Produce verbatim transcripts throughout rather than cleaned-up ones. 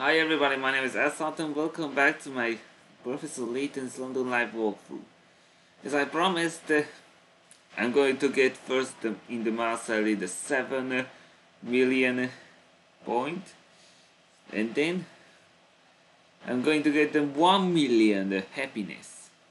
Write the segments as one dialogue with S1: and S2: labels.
S1: Hi everybody, my name is Asad and welcome back to my Professor Layton's London Live walkthrough. As I promised, uh, I'm going to get first uh, in the mastery the seven million point, and then I'm going to get the one million happiness.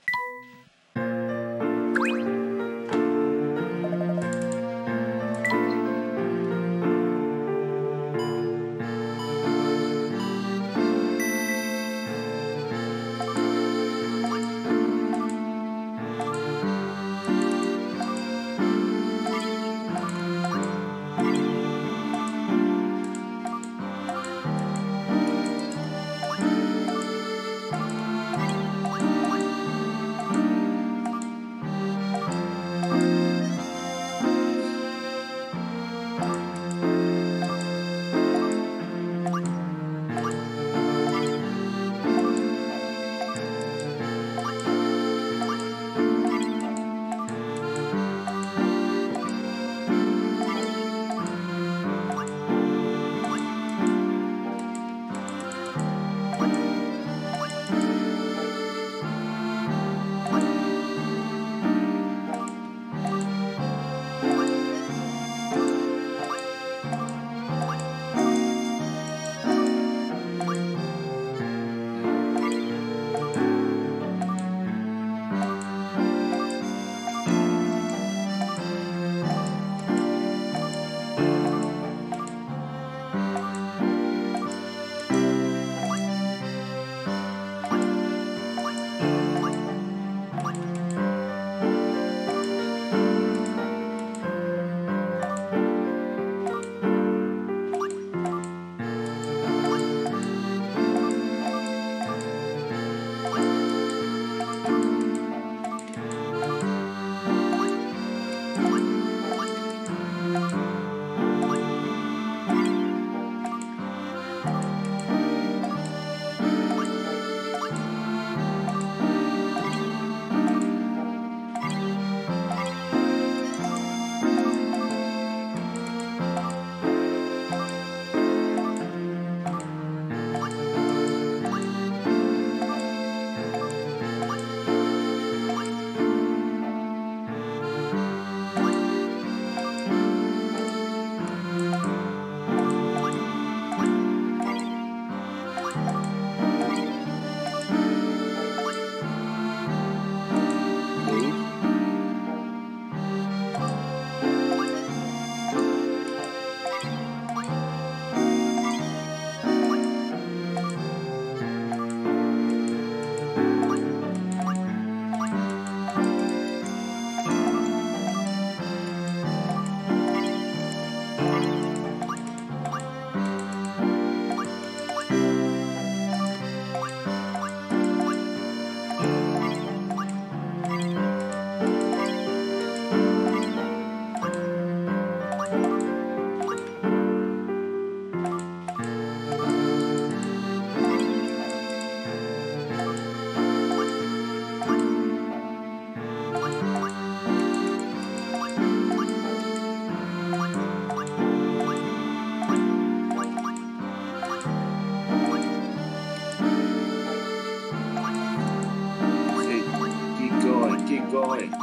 S1: Keep going.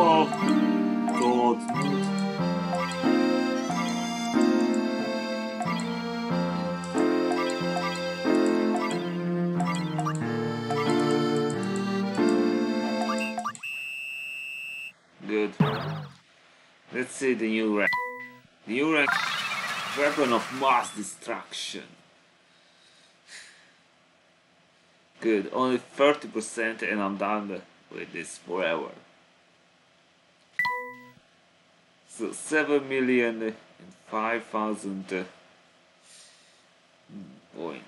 S1: Oh, God. Good. Let's see the new rank. The new rank, weapon of mass destruction. Good, only thirty percent and I'm done with this forever. So seven million and five thousand uh, points.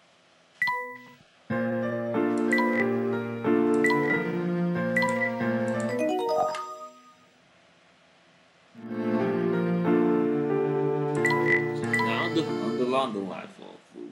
S1: Now on the, on the London Life walkthrough.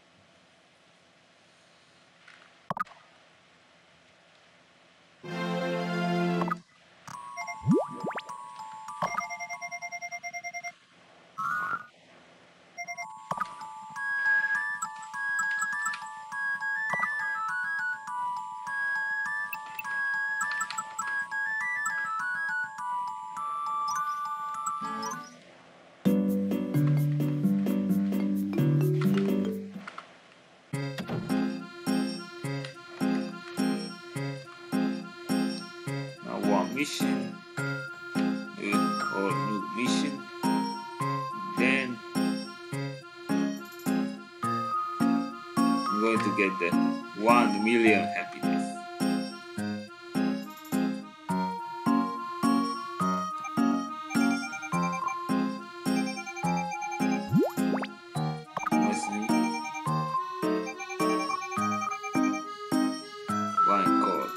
S1: Now one mission, uh, or new mission, then I'm going to get the one million happiness. Honestly, one code.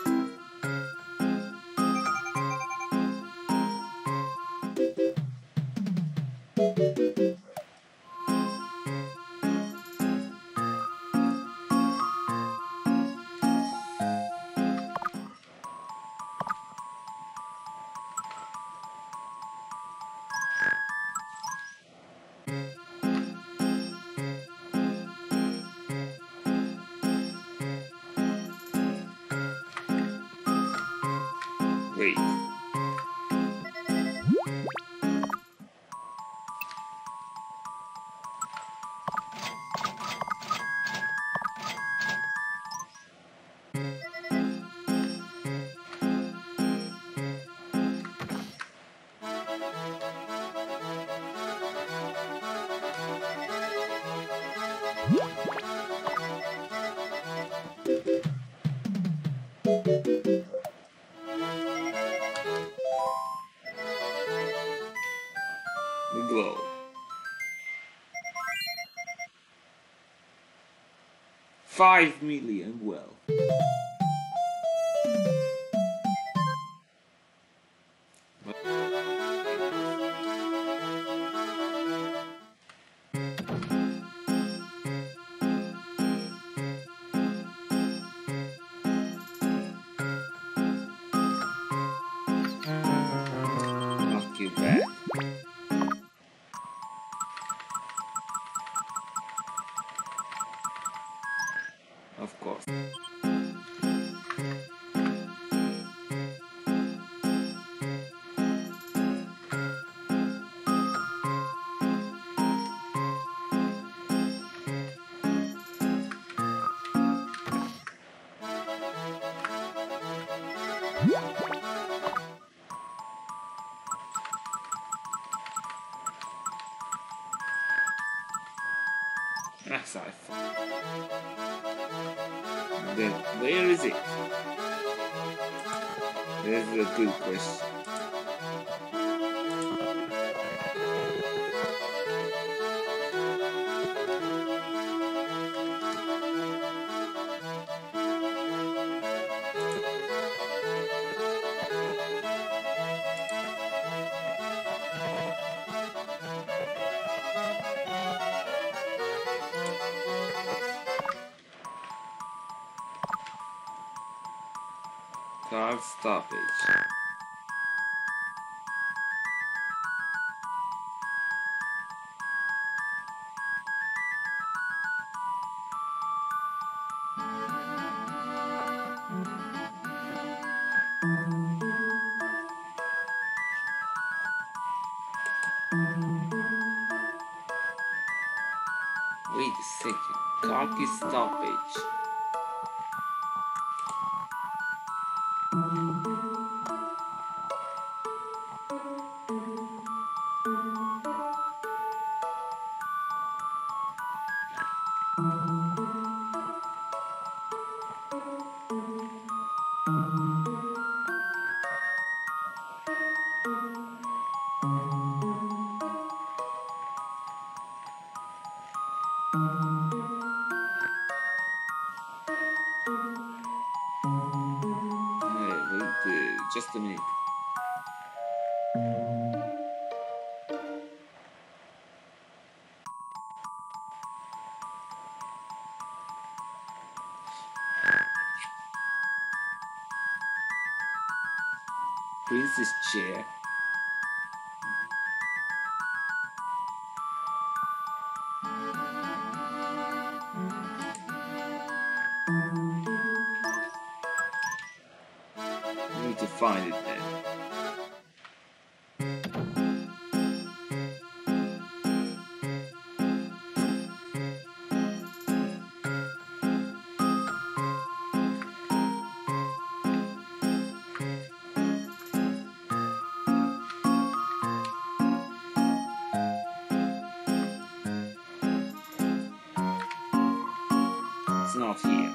S1: Wait. The glow. Five million, well. Not too bad. Of course. That's I thought. Then where is it? That's a good question. Car stoppage. car key stoppage. Just a minute. Princess chair. I need to find it then. It's not here.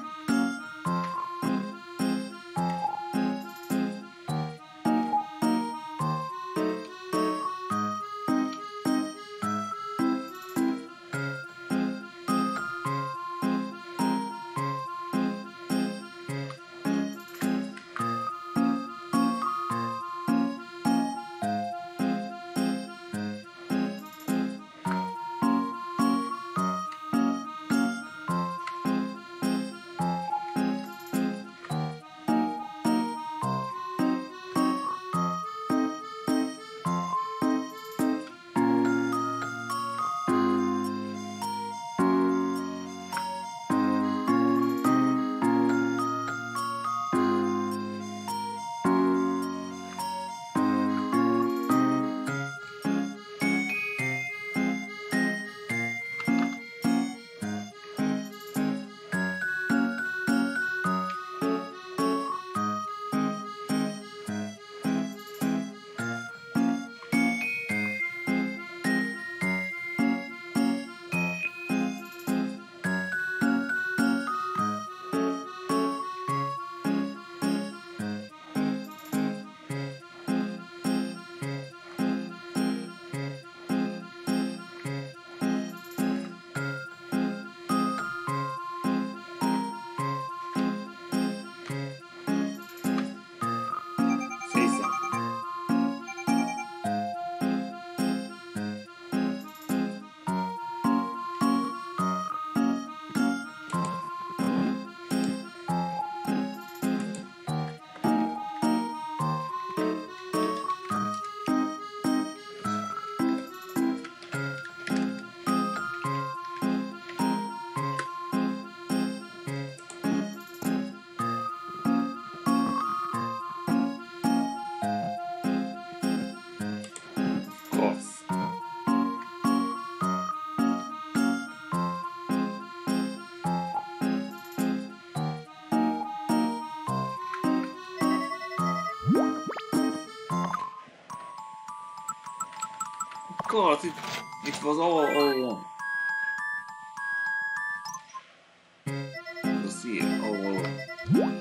S1: course, it, it was all, all wrong. It was here, all wrong.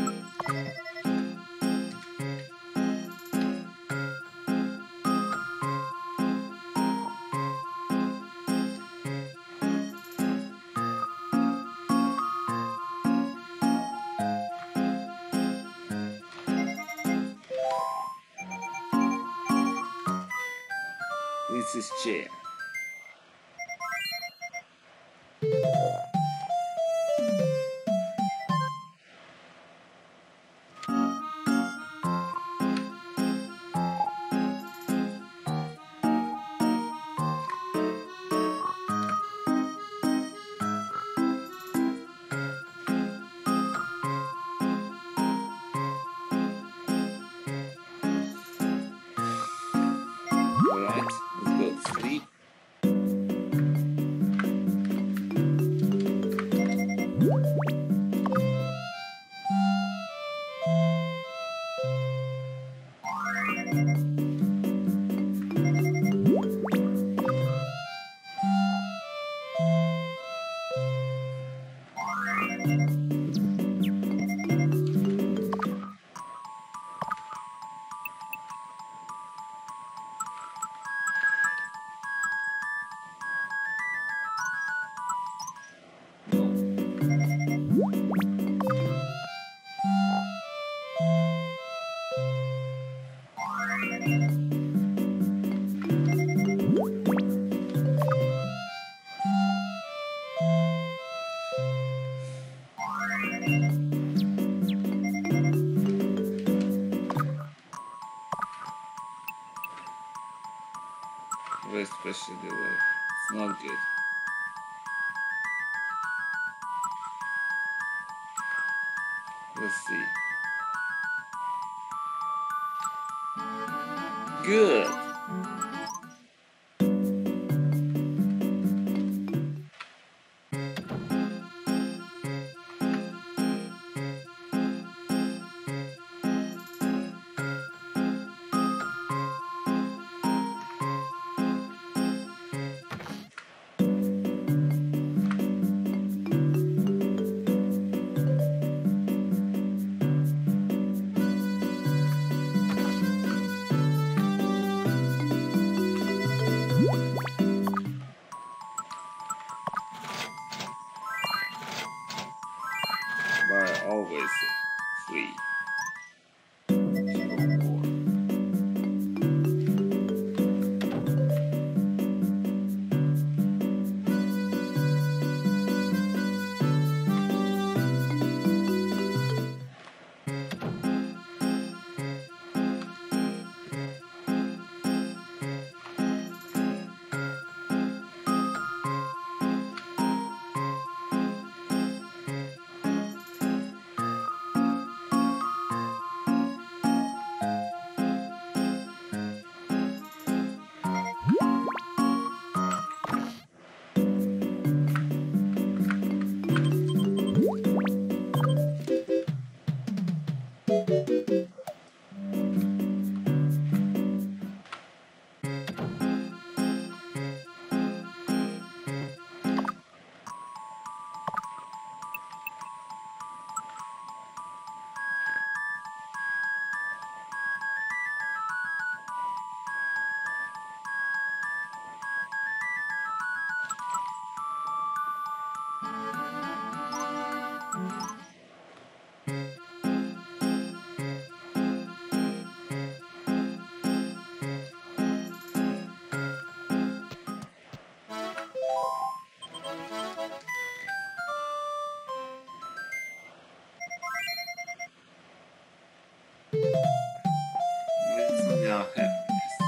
S1: This is chair. Alright, let's go to sleep. Very special delay. It's not good. Let's see. Good. But always free. It's on your happiness.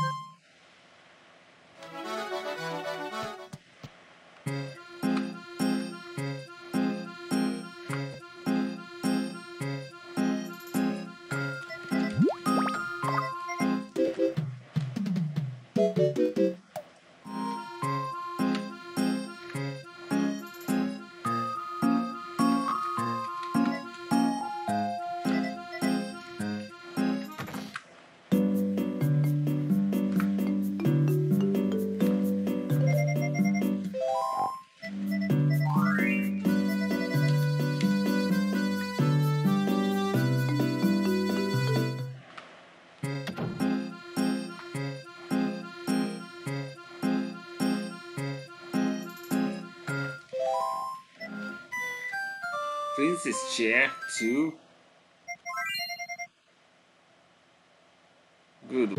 S1: Princess chair two. Good.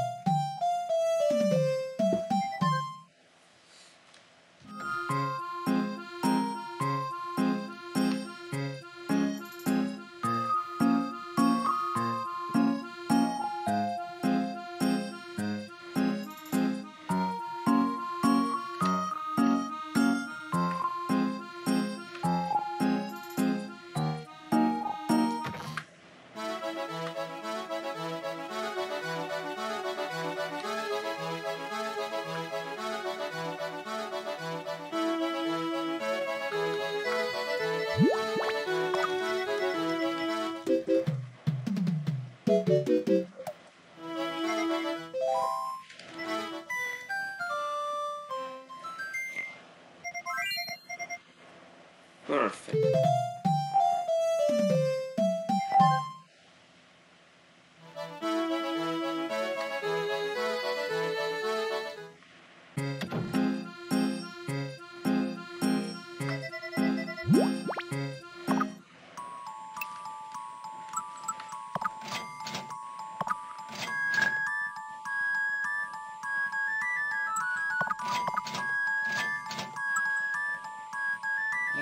S1: Perfect.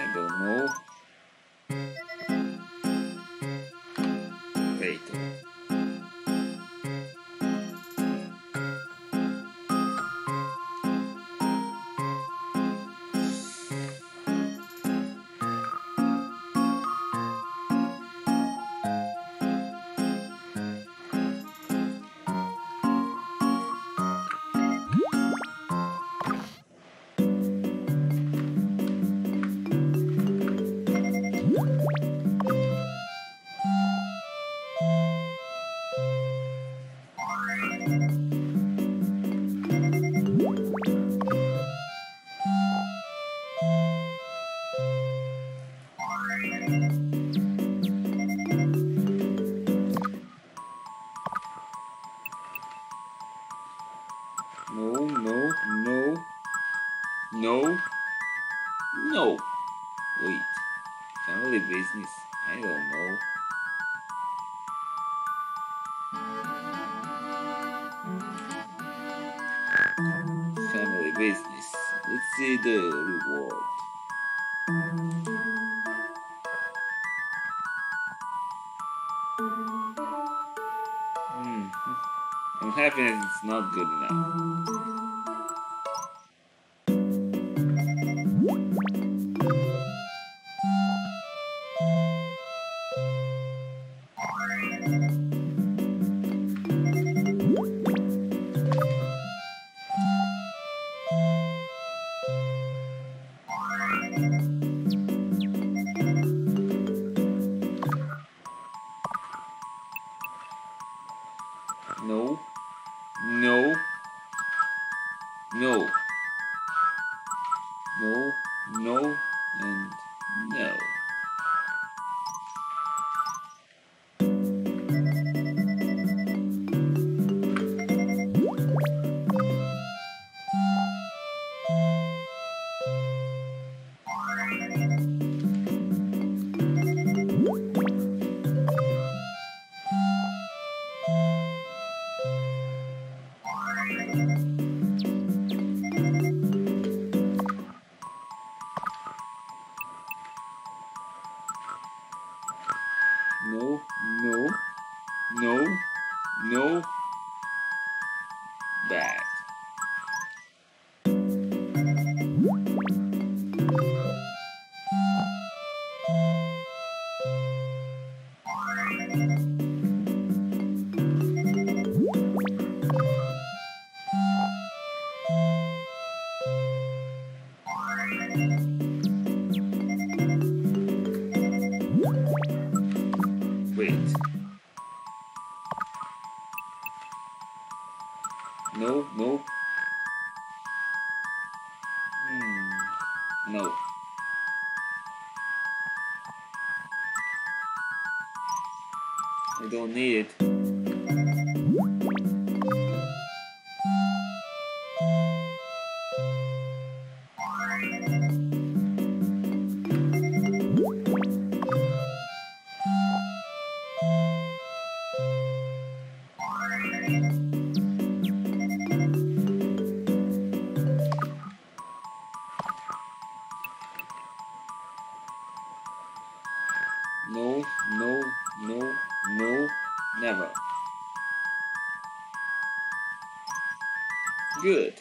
S1: don't know. Wait. No, no, no, no, no. Wait, family business. I don't know. Family business. Let's see the reward. Hmm. I'm happy that it's not good enough. No, no, no, no, no, and no. No, no, no, no, bad. Wait. No, no. Hmm. No. I don't need it. No, no, no, no, never. Good.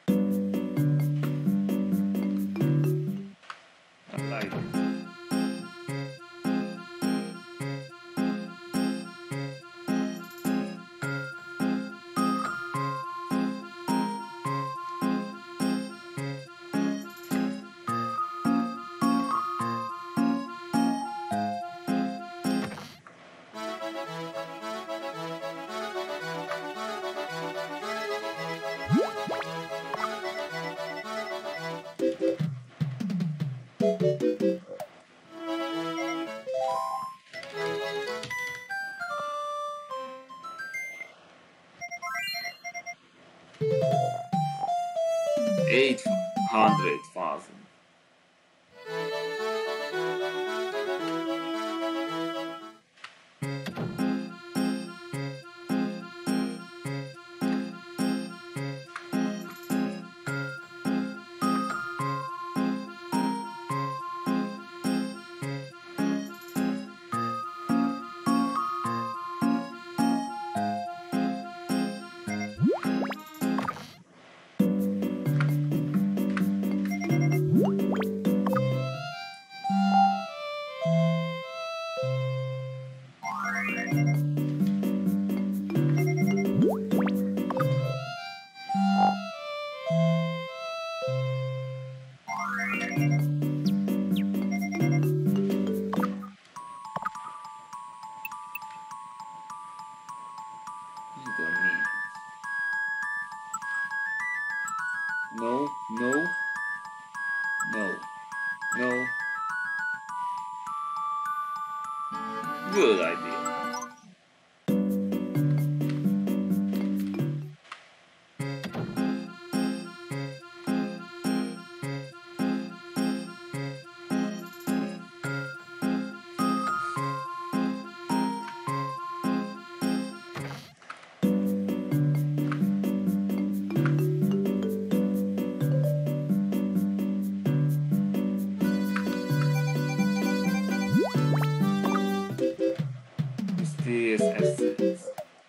S1: I like it. Eight hundred thousand. No, no, no, no. Good idea. Mysterious essence.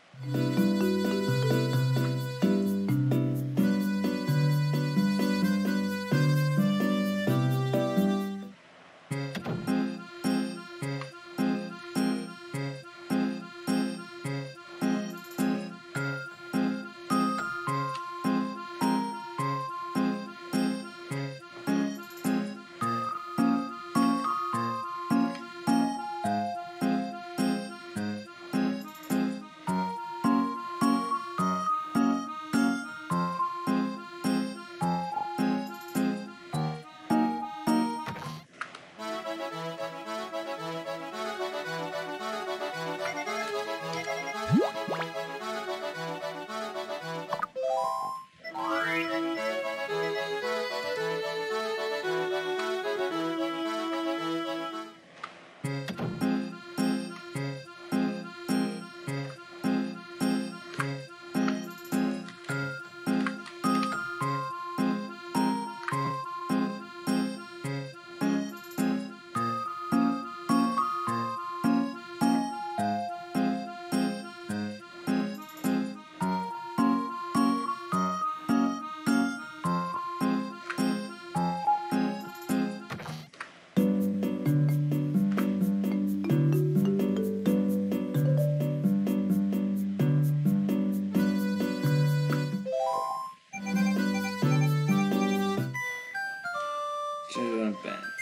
S1: Children pants.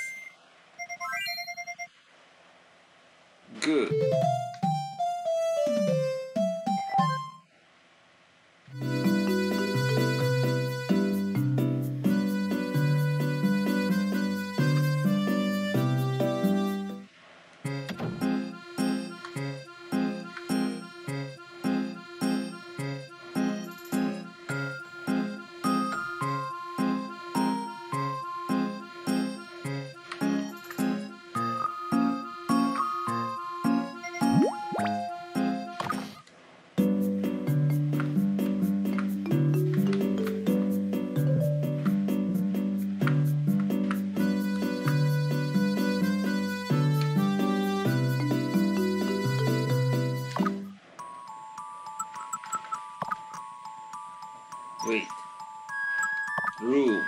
S1: Good. Wait. Room.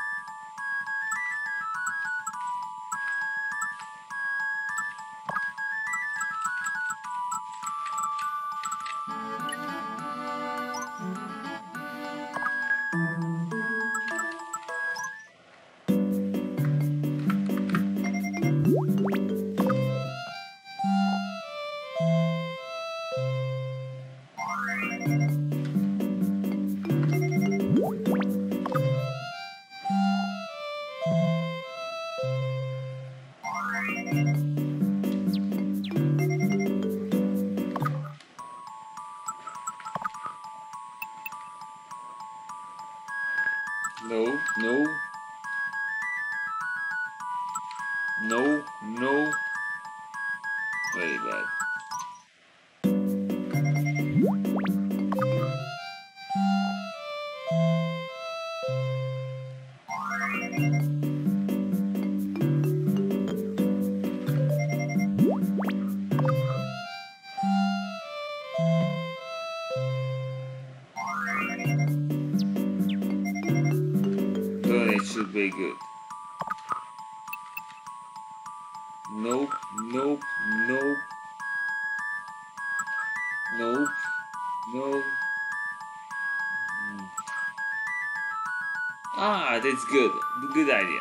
S1: No, no. No, no. Very bad. Then it should be good. Nope, nope, nope. Nope, no. Mm. Ah, that's good. Good idea.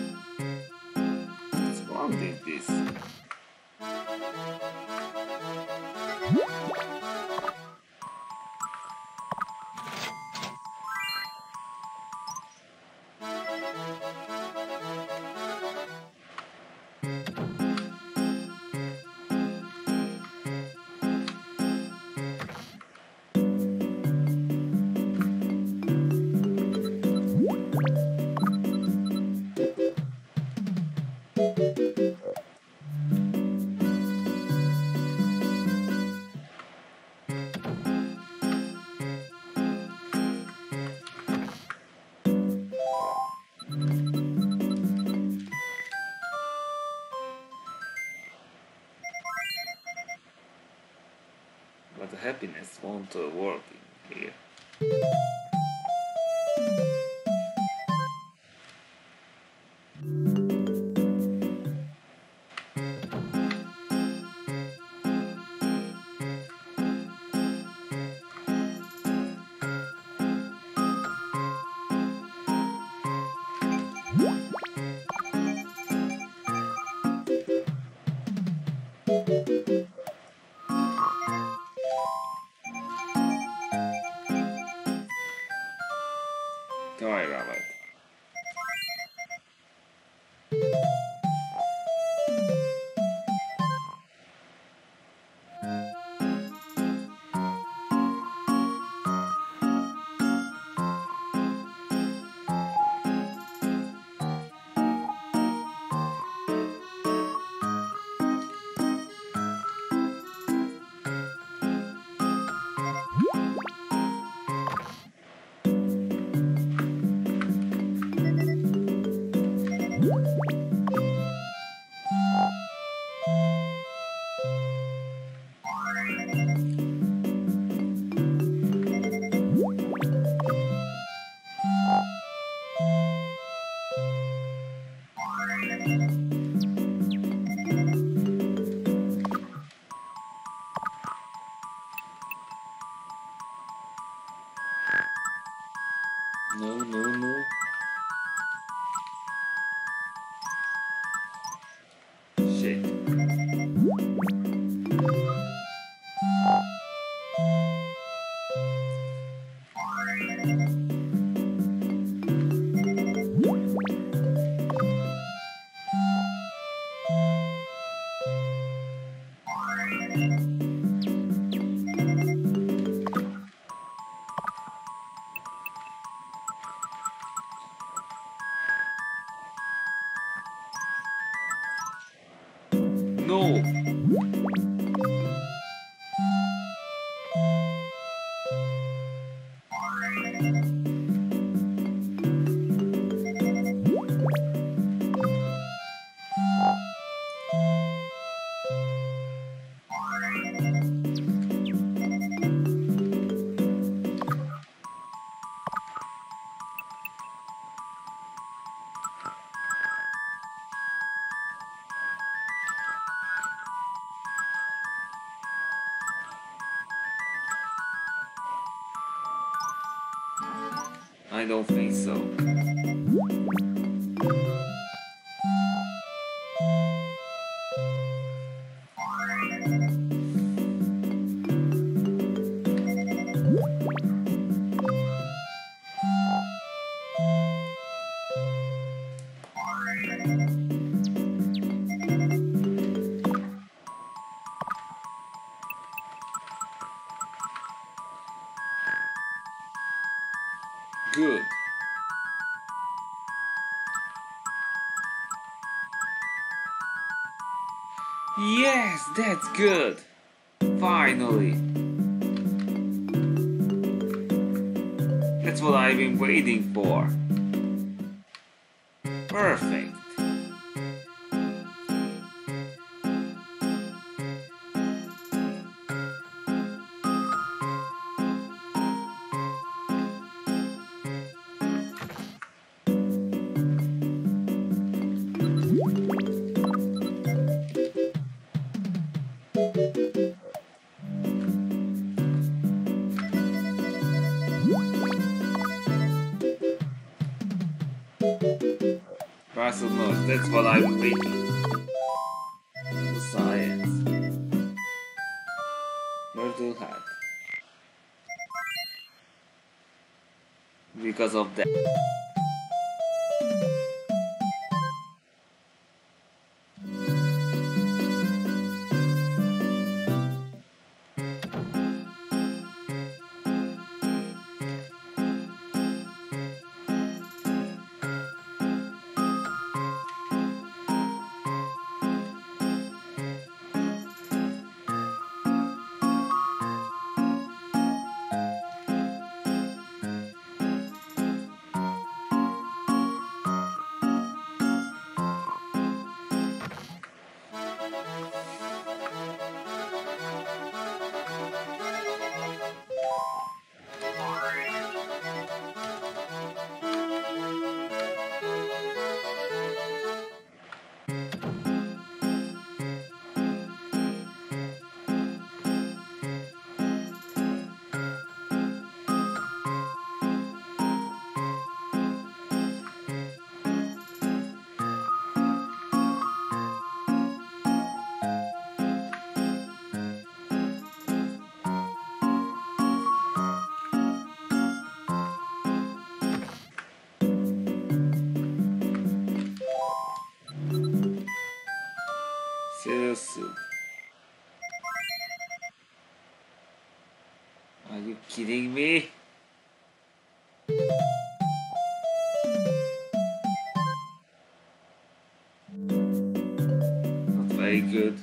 S1: What's wrong with this? But the happiness won't uh, work in here. Alright, Robert. No, no, no. Shit. No! I don't think so. Good. Yes, that's good. Finally. That's what I've been waiting for. Perfect. Russell knows, that's what I'm waiting. Science. because of that. Seriously. Are you kidding me? Not very good.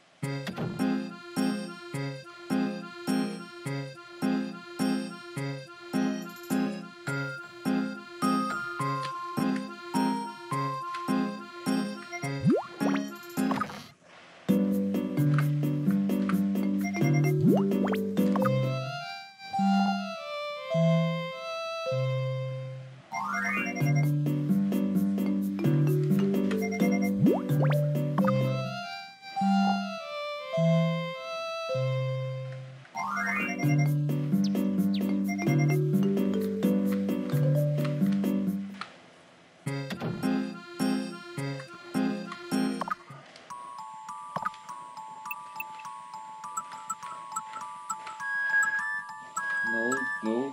S1: No, no.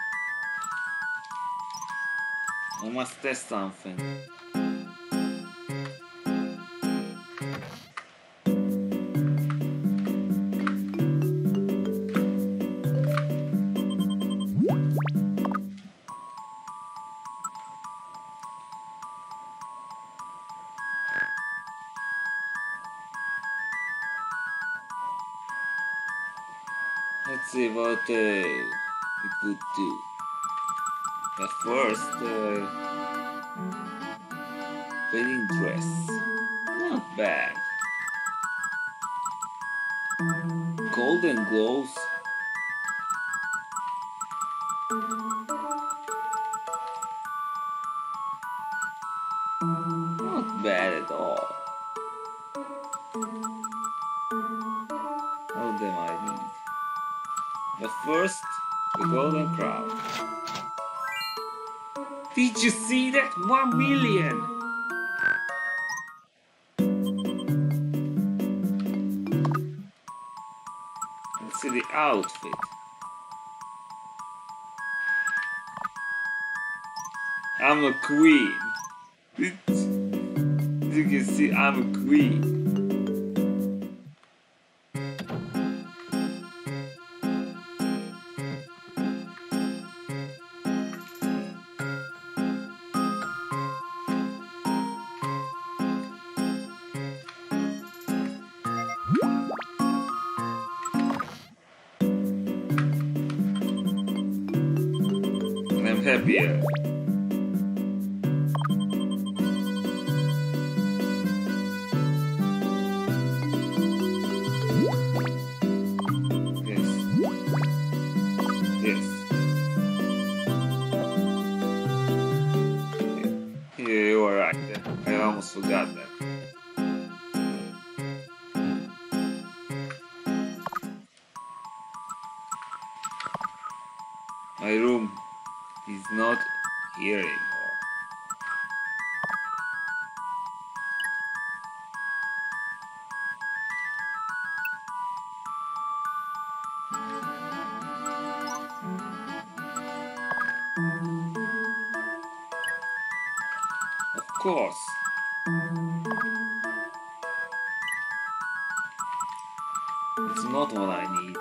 S1: I must test something. Let's see what uh, we could do. But first, uh, wedding dress. Not bad. Golden gloves. Not bad at all. All of them I need. But first, the golden crown. Did you see that? One million! Let's see the outfit. I'm a queen. As you can see, I'm a queen. And I'm happier. Yeah, you are right. I almost forgot that. My room is not here anymore. course. It's not what I need.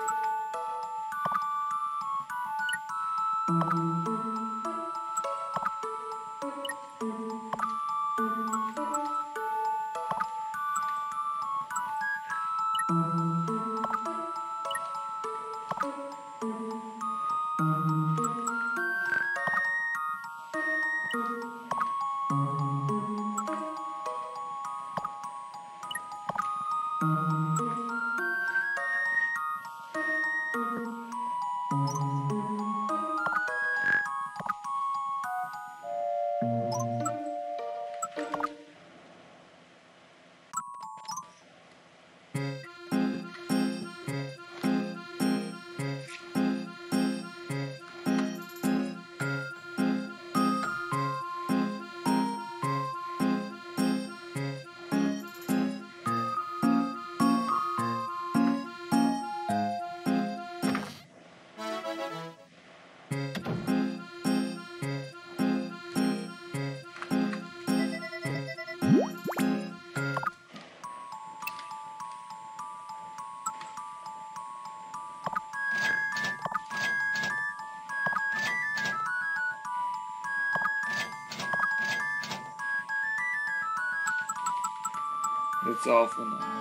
S1: It's awful now.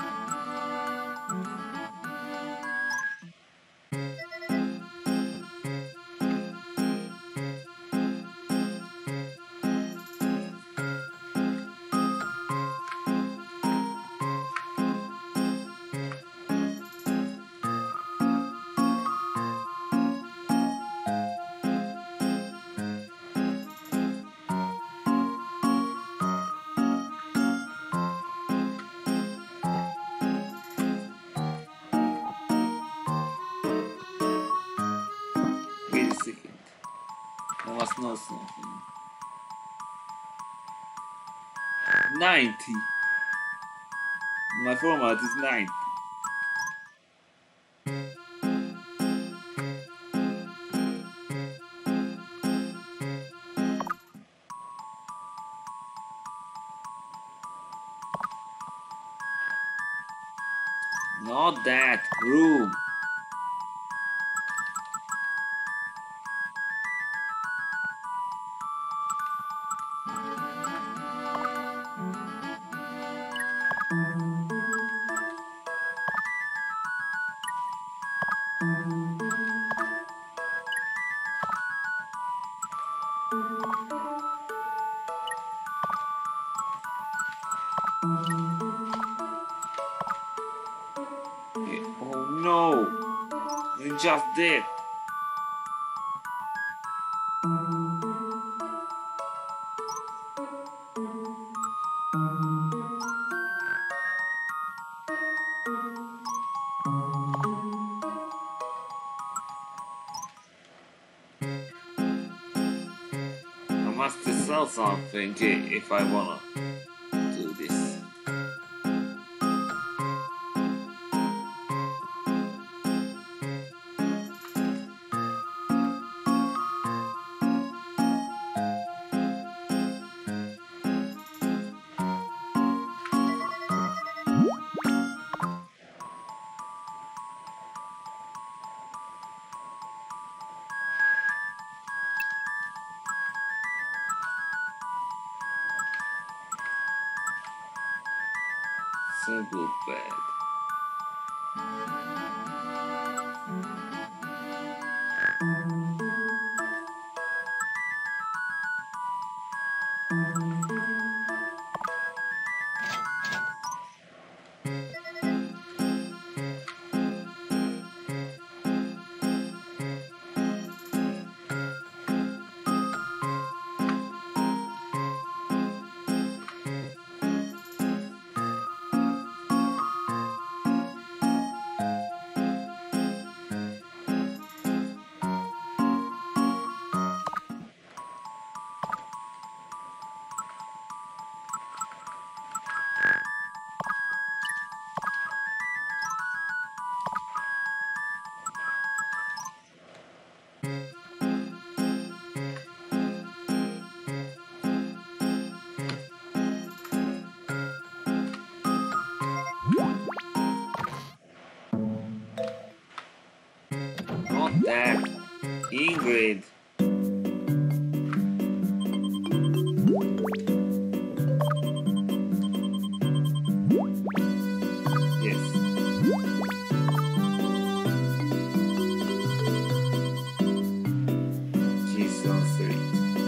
S1: Wait a second. I must know something. ninety. My format is ninety. Not that room. Oh no! You just did. I must sell something if I wanna do this. Single bed. Ingrid. Yes. She's on three.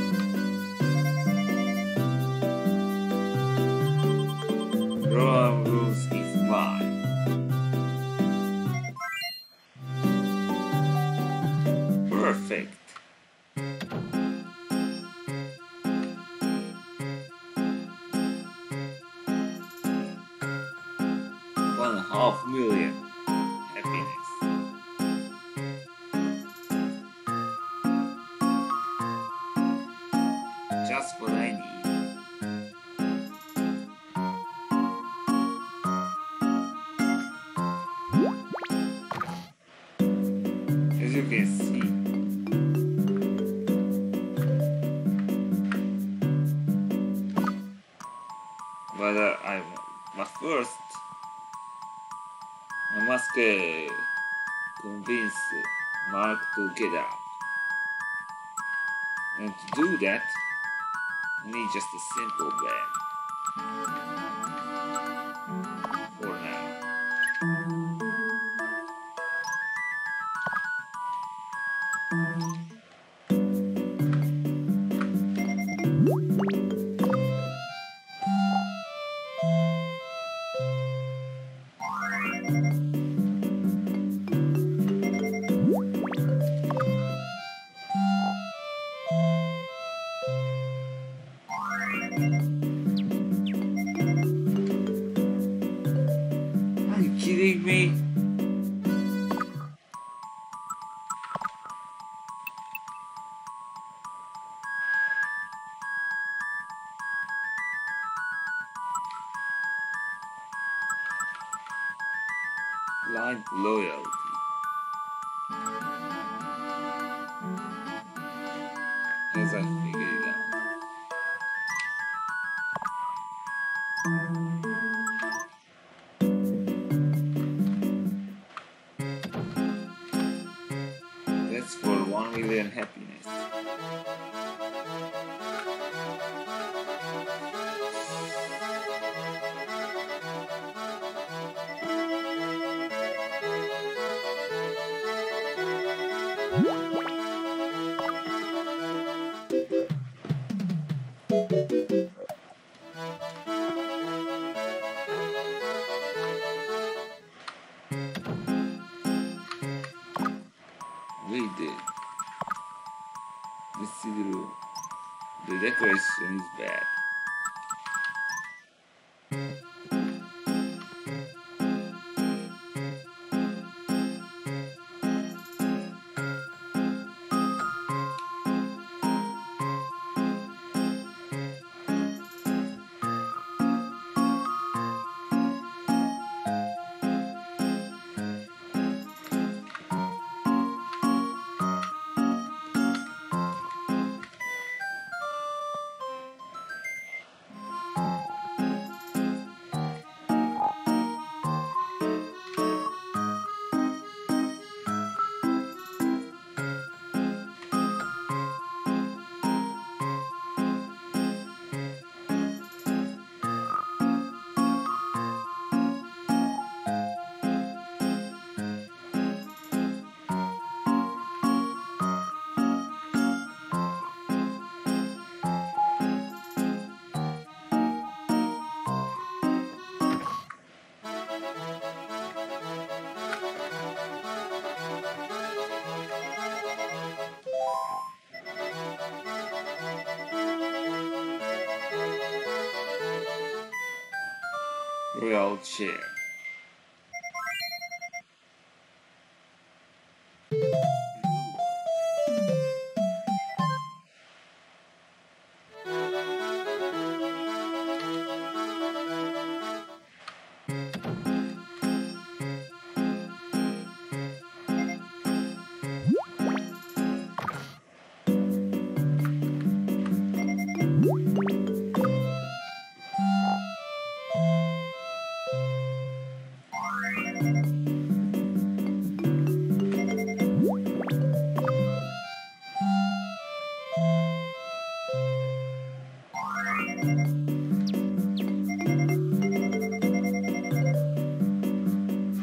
S1: Rowan Rose is mine. Perfect. One and a half million. Happiness. Just what I need. As you can see, but uh, I but first I must uh, convince Mark to get up, and to do that, I need just a simple bed for now. Are you kidding me? Blind loyalty. As I figured it out. That's for one million happiness. We did. Let's see the room. The decoration is bad. Royal chair.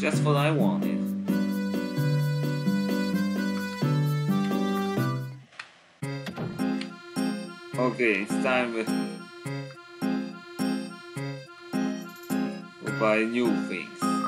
S1: Just what I wanted. Okay, it's time to buy new things.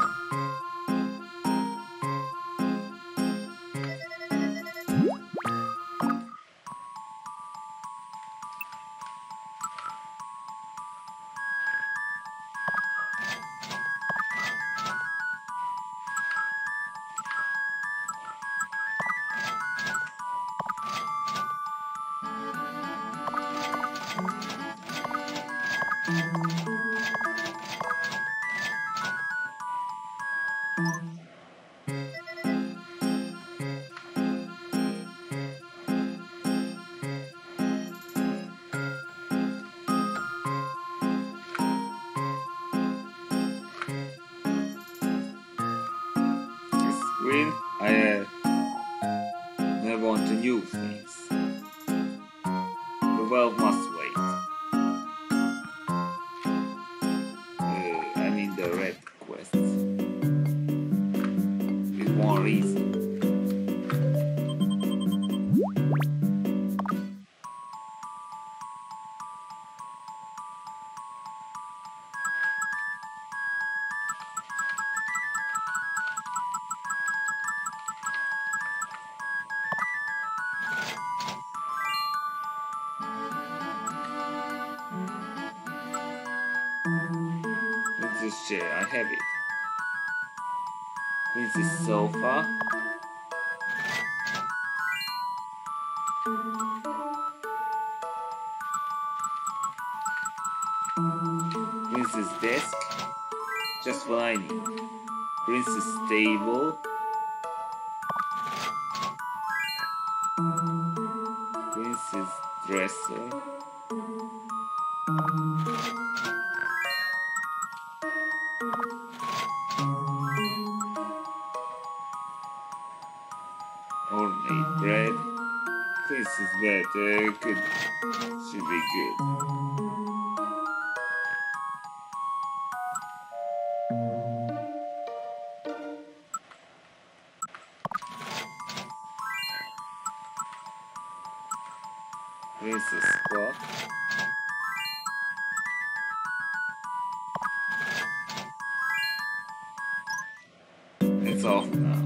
S1: Green, I uh, never want to new things. The world must wait. Uh, I mean the red quests. With one reason. This chair, I have it. This sofa. Princess desk. Just what I need. Princess table. Princess dresser. Ornate bread. Princess bed. Uh, could should be good. Princess clock. It's off now.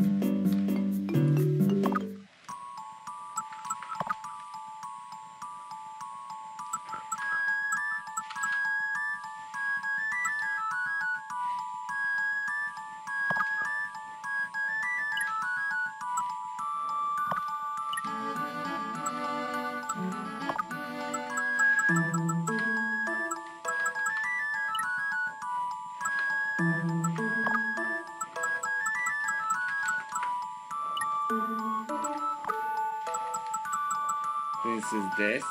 S1: Princess desk.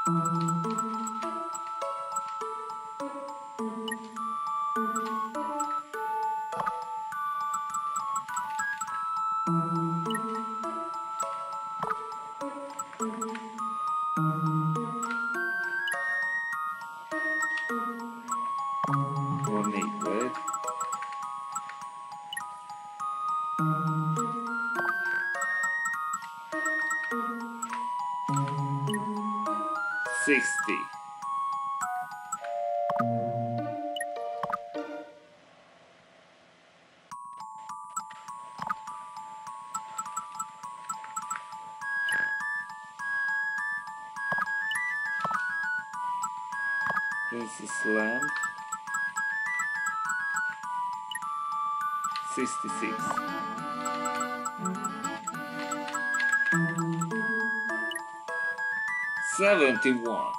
S1: Ornate bread. Sixty. Princess lamp. Sixty-six. Seventy-one.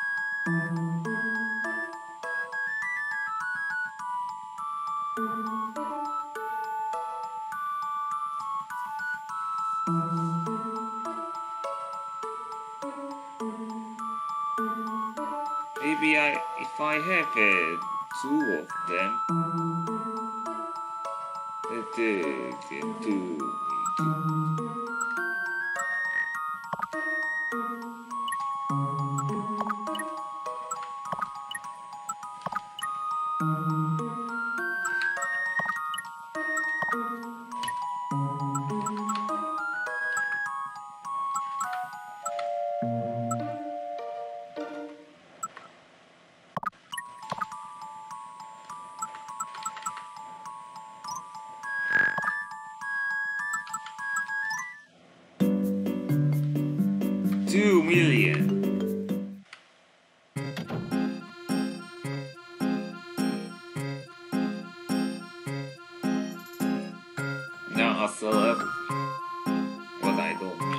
S1: Maybe I, if I have uh, two of them, that uh, can do me good. two million. Now I sell everything, but I don't need.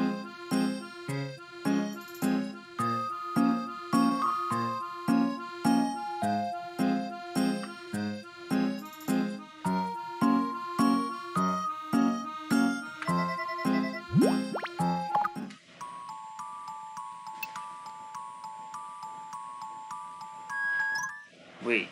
S1: Wait.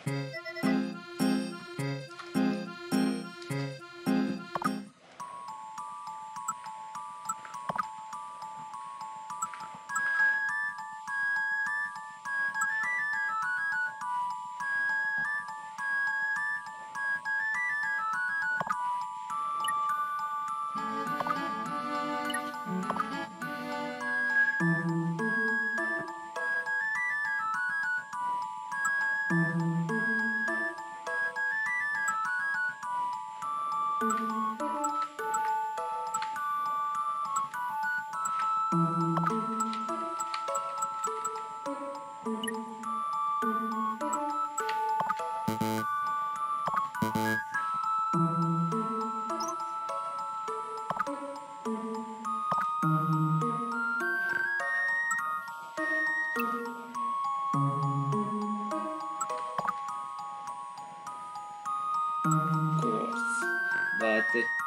S1: Of course, but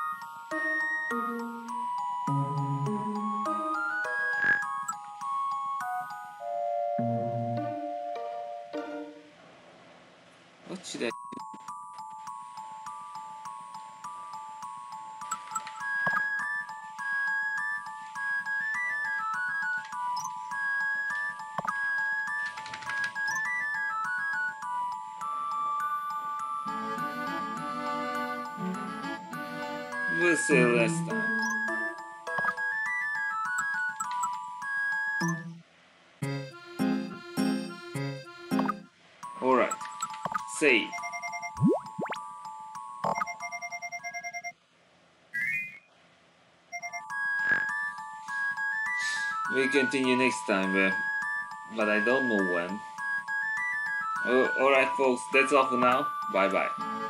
S1: what should I? We'll see last time. Alright, save. We continue next time, uh, but I don't know when. Uh, Alright folks, that's all for now. Bye bye.